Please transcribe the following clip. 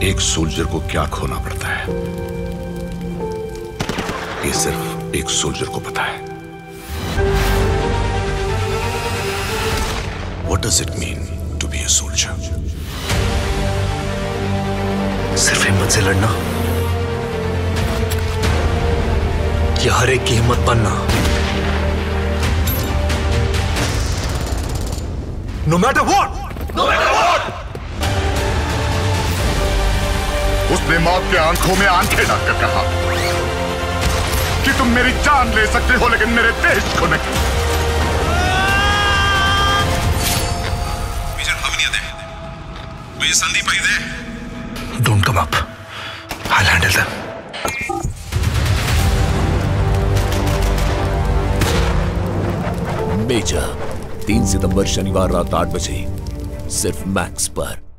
एक सोल्जर को क्या खोना पड़ता है, ये सिर्फ एक सोल्जर को पता है। What does it mean to be a soldier? सिर्फ हिम्मत से लड़ना या हर एक की हिम्मत बनना। No matter what! No matter what! उसने मौत के आंखों में आंखें डालकर कहा कि तुम मेरी जान ले सकते हो लेकिन मेरे देश को नहीं। मेजर अभिनय दे, मेजर संदीप आई दे। Don't come up. I'll handle them. Major 3 सितंबर शनिवार रात 8 बजे सिर्फ मैक्स पर।